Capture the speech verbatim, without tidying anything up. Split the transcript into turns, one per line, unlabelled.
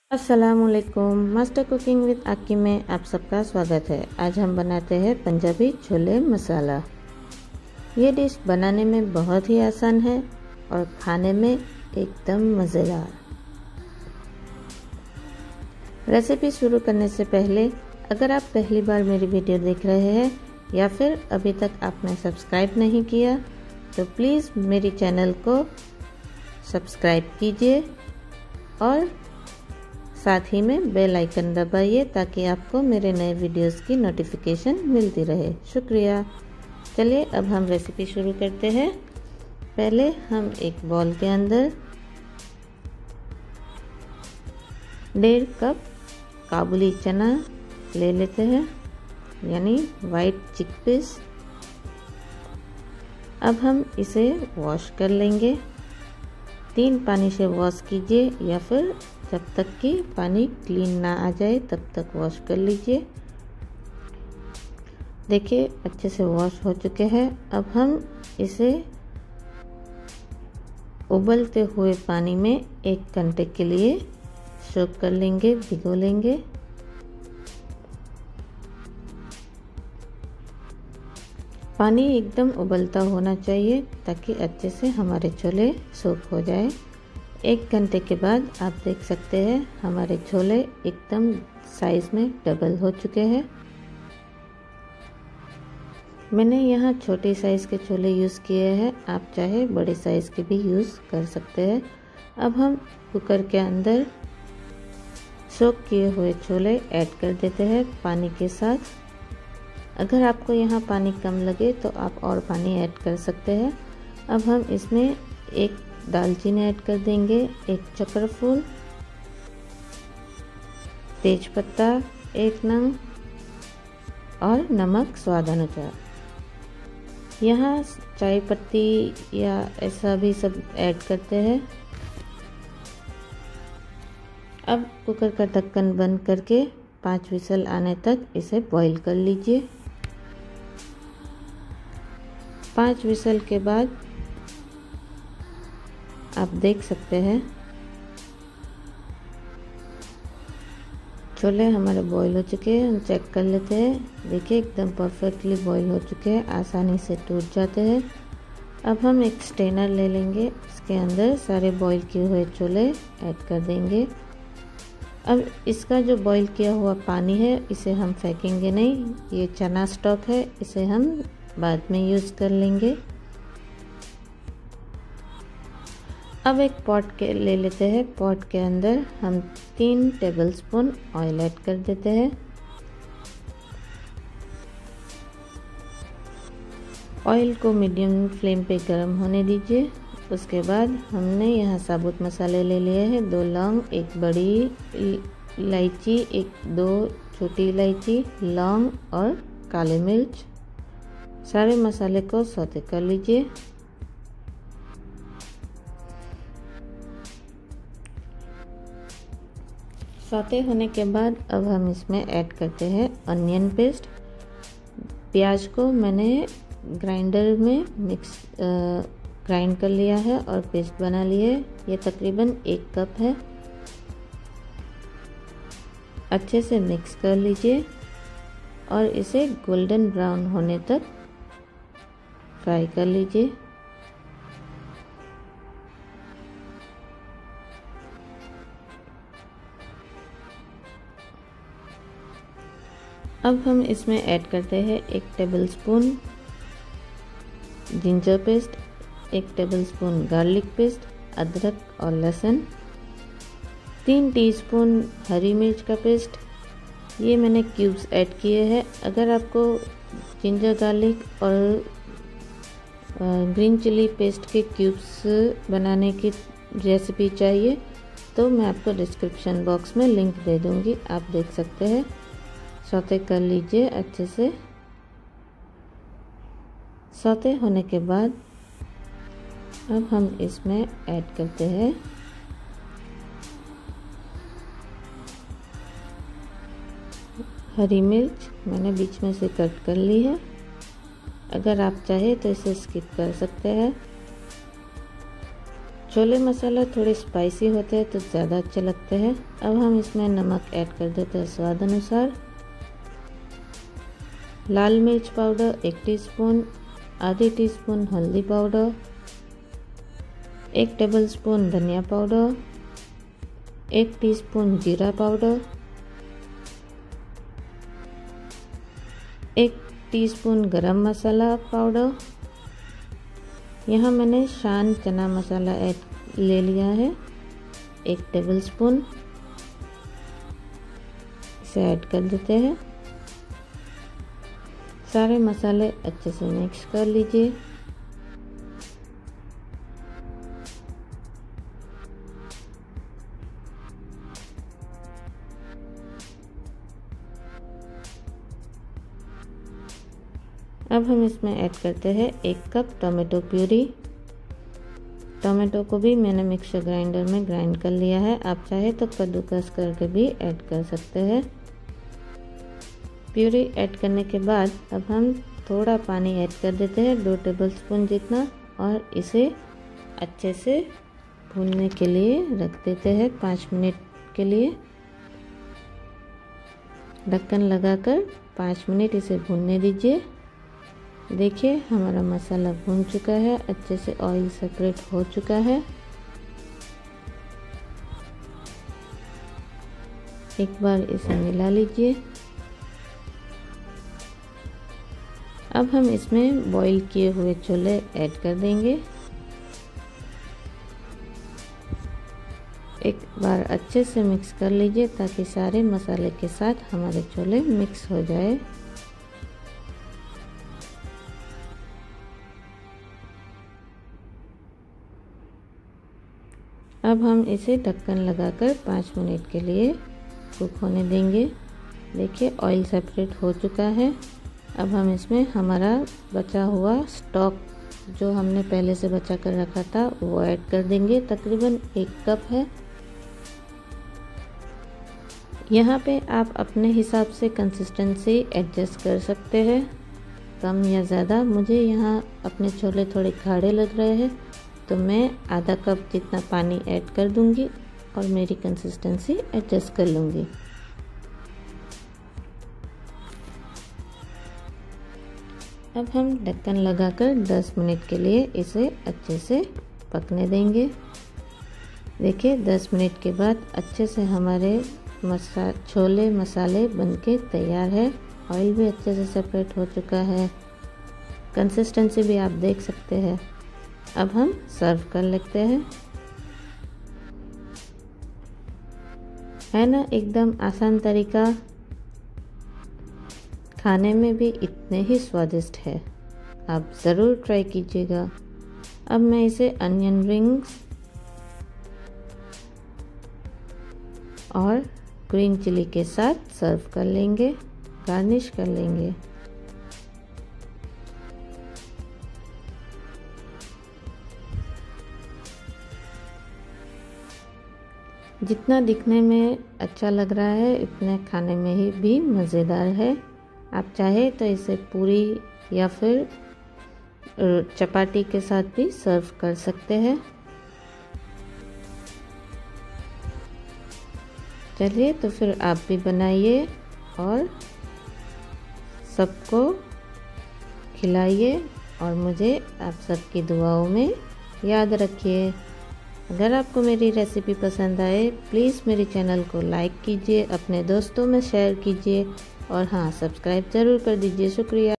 अस्सलामुअलैकुम। Master cooking with आकी में आप सबका स्वागत है। आज हम बनाते हैं पंजाबी छोले मसाला। ये डिश बनाने में बहुत ही आसान है और खाने में एकदम मज़ेदार। रेसिपी शुरू करने से पहले अगर आप पहली बार मेरी वीडियो देख रहे हैं या फिर अभी तक आपने सब्सक्राइब नहीं किया तो प्लीज़ मेरी चैनल को सब्सक्राइब कीजिए और साथ ही में बेल आइकन दबाइए ताकि आपको मेरे नए वीडियोस की नोटिफिकेशन मिलती रहे। शुक्रिया। चलिए अब हम रेसिपी शुरू करते हैं। पहले हम एक बाउल के अंदर डेढ़ कप काबुली चना ले लेते हैं, यानी वाइट चिकपीस। अब हम इसे वॉश कर लेंगे। तीन पानी से वॉश कीजिए या फिर जब तक कि पानी क्लीन ना आ जाए तब तक वॉश कर लीजिए। देखिए अच्छे से वॉश हो चुके हैं। अब हम इसे उबलते हुए पानी में एक घंटे के लिए सोक कर लेंगे, भिगो लेंगे। पानी एकदम उबलता होना चाहिए ताकि अच्छे से हमारे छोले सोक हो जाए। एक घंटे के बाद आप देख सकते हैं हमारे छोले एकदम साइज़ में डबल हो चुके हैं। मैंने यहाँ छोटी साइज़ के छोले यूज़ किए हैं, आप चाहे बड़े साइज़ के भी यूज़ कर सकते हैं। अब हम कुकर के अंदर सोक किए हुए छोले ऐड कर देते हैं पानी के साथ। अगर आपको यहाँ पानी कम लगे तो आप और पानी ऐड कर सकते हैं। अब हम इसमें एक दालचीनी ऐड कर देंगे, एक चक्रफूल, तेज पत्ता एक नंग और नमक स्वाद अनुसार। यहाँ चाय पत्ती या ऐसा भी सब ऐड करते हैं। अब कुकर का ढक्कन बंद करके पाँच विसल आने तक इसे बॉईल कर लीजिए। पाँच विसल के बाद आप देख सकते हैं छोले हमारे बॉईल हो चुके हैं। हम चेक कर लेते हैं। देखिए एकदम परफेक्टली बॉईल हो चुके हैं, आसानी से टूट जाते हैं। अब हम एक स्ट्रेनर ले लेंगे, इसके अंदर सारे बॉईल किए हुए छोले ऐड कर देंगे। अब इसका जो बॉईल किया हुआ पानी है इसे हम फेंकेंगे नहीं, ये चना स्टॉक है, इसे हम बाद में यूज़ कर लेंगे। अब एक पॉट के ले लेते हैं। पॉट के अंदर हम तीन टेबलस्पून ऑयल ऐड कर देते हैं। ऑयल को मीडियम फ्लेम पे गर्म होने दीजिए। उसके बाद हमने यहाँ साबुत मसाले ले लिए हैं, दो लौंग, एक बड़ी इलायची, एक दो छोटी इलायची, लौंग और काली मिर्च। सारे मसाले को सौते कर लीजिए। सौते होने के बाद अब हम इसमें ऐड करते हैं अनियन पेस्ट। प्याज को मैंने ग्राइंडर में मिक्स ग्राइंड कर लिया है और पेस्ट बना लिया है। ये तकरीबन एक कप है। अच्छे से मिक्स कर लीजिए और इसे गोल्डन ब्राउन होने तक फ्राई कर लीजिए। अब हम इसमें ऐड करते हैं एक टेबलस्पून जिंजर पेस्ट, एक टेबलस्पून गार्लिक पेस्ट, अदरक और लहसुन, तीन टीस्पून हरी मिर्च का पेस्ट। ये मैंने क्यूब्स ऐड किए हैं। अगर आपको जिंजर गार्लिक और ग्रीन चिली पेस्ट के क्यूब्स बनाने की रेसिपी चाहिए तो मैं आपको डिस्क्रिप्शन बॉक्स में लिंक दे दूँगी, आप देख सकते हैं। सौते कर लीजिए अच्छे से। सौते होने के बाद अब हम इसमें ऐड करते हैं हरी मिर्च, मैंने बीच में से कट कर ली है। अगर आप चाहे तो इसे स्किप कर सकते हैं। छोले मसाला थोड़े स्पाइसी होते हैं तो ज़्यादा अच्छे लगते हैं। अब हम इसमें नमक ऐड कर देते हैं स्वाद अनुसार। लाल मिर्च पाउडर एक टीस्पून, आधी टीस्पून हल्दी पाउडर, एक टेबलस्पून धनिया पाउडर, एक टीस्पून जीरा पाउडर, एक टीस्पून गरम मसाला पाउडर। यहाँ मैंने शान चना मसाला ऐड ले लिया है, एक टेबलस्पून। इसे ऐड कर देते हैं। सारे मसाले अच्छे से मिक्स कर लीजिए। अब हम इसमें ऐड करते हैं एक कप टोमेटो प्यूरी। टोमेटो को भी मैंने मिक्सर ग्राइंडर में ग्राइंड कर लिया है, आप चाहे तो कद्दूकस करके भी ऐड कर सकते हैं। प्यूरी ऐड करने के बाद अब हम थोड़ा पानी ऐड कर देते हैं, दो टेबलस्पून जितना, और इसे अच्छे से भूनने के लिए रख देते हैं पाँच मिनट के लिए। ढक्कन लगाकर पाँच मिनट इसे भूनने दीजिए। देखिए हमारा मसाला भून चुका है, अच्छे से ऑयल सेपरेट हो चुका है। एक बार इसे मिला लीजिए। अब हम इसमें बॉईल किए हुए छोले ऐड कर देंगे। एक बार अच्छे से मिक्स कर लीजिए ताकि सारे मसाले के साथ हमारे छोले मिक्स हो जाए। अब हम इसे ढक्कन लगाकर पाँच मिनट के लिए कुक होने देंगे। देखिए ऑयल सेपरेट हो चुका है। अब हम इसमें हमारा बचा हुआ स्टॉक जो हमने पहले से बचा कर रखा था वो ऐड कर देंगे। तकरीबन एक कप है। यहाँ पे आप अपने हिसाब से कंसिस्टेंसी एडजस्ट कर सकते हैं, कम या ज़्यादा। मुझे यहाँ अपने छोले थोड़े गाढ़े लग रहे हैं तो मैं आधा कप जितना पानी ऐड कर दूंगी और मेरी कंसिस्टेंसी एडजस्ट कर लूँगी। अब हम ढक्कन लगाकर दस मिनट के लिए इसे अच्छे से पकने देंगे। देखिए दस मिनट के बाद अच्छे से हमारे मसा छोले मसाले बनके तैयार है। ऑयल भी अच्छे से सेपरेट हो चुका है, कंसिस्टेंसी भी आप देख सकते हैं। अब हम सर्व कर लेते हैं। है ना एकदम आसान तरीका, खाने में भी इतने ही स्वादिष्ट है। आप ज़रूर ट्राई कीजिएगा। अब मैं इसे अनियन रिंग्स और ग्रीन चिली के साथ सर्व कर लेंगे, गार्निश कर लेंगे। जितना दिखने में अच्छा लग रहा है उतने खाने में ही भी मज़ेदार है। आप चाहे तो इसे पूरी या फिर चपाती के साथ भी सर्व कर सकते हैं। चलिए तो फिर आप भी बनाइए और सबको खिलाइए और मुझे आप सबकी दुआओं में याद रखिए। अगर आपको मेरी रेसिपी पसंद आए प्लीज़ मेरे चैनल को लाइक कीजिए, अपने दोस्तों में शेयर कीजिए और हाँ सब्सक्राइब ज़रूर कर दीजिए। शुक्रिया।